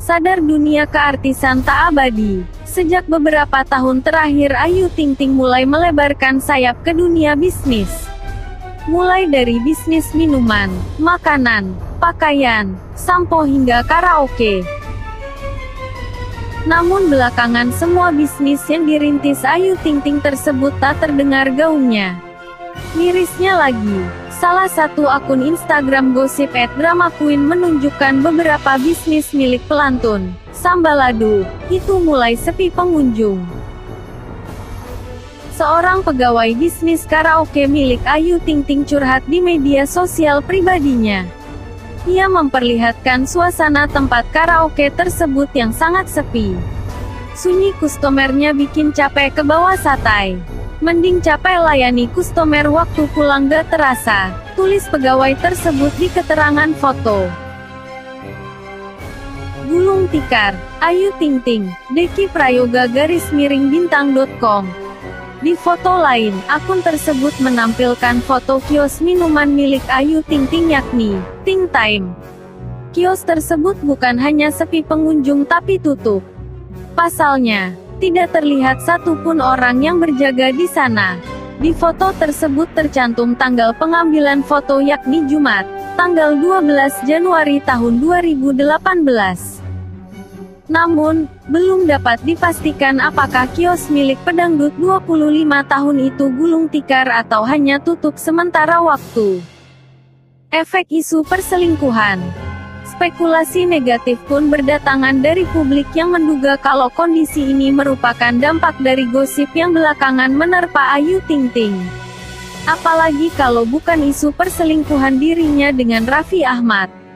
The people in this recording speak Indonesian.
Sadar dunia keartisan tak abadi. Sejak beberapa tahun terakhir Ayu Ting Ting mulai melebarkan sayap ke dunia bisnis. Mulai dari bisnis minuman, makanan, pakaian, sampo hingga karaoke. Namun belakangan semua bisnis yang dirintis Ayu Ting Ting tersebut tak terdengar gaungnya. Mirisnya lagi, salah satu akun Instagram gosip @dramaqueen menunjukkan beberapa bisnis milik pelantun, Sambaladu, itu mulai sepi pengunjung. Seorang pegawai bisnis karaoke milik Ayu Ting Ting curhat di media sosial pribadinya. Ia memperlihatkan suasana tempat karaoke tersebut yang sangat sepi. Sunyi kustomernya bikin capek ke bawah satai. Mending capek layani kustomer waktu pulang gak terasa, tulis pegawai tersebut di keterangan foto. Gulung tikar, Ayu Ting Ting, Deki Prayoga _bintang.com. Di foto lain, akun tersebut menampilkan foto kios minuman milik Ayu Ting Ting yakni Ting Time. Kios tersebut bukan hanya sepi pengunjung tapi tutup. Pasalnya, tidak terlihat satupun orang yang berjaga di sana. Di foto tersebut tercantum tanggal pengambilan foto yakni Jumat, tanggal 12 Januari tahun 2018. Namun, belum dapat dipastikan apakah kios milik pedangdut 25 tahun itu gulung tikar atau hanya tutup sementara waktu. Efek isu perselingkuhan. Spekulasi negatif pun berdatangan dari publik yang menduga kalau kondisi ini merupakan dampak dari gosip yang belakangan menerpa Ayu Ting Ting. Apalagi kalau bukan isu perselingkuhan dirinya dengan Raffi Ahmad.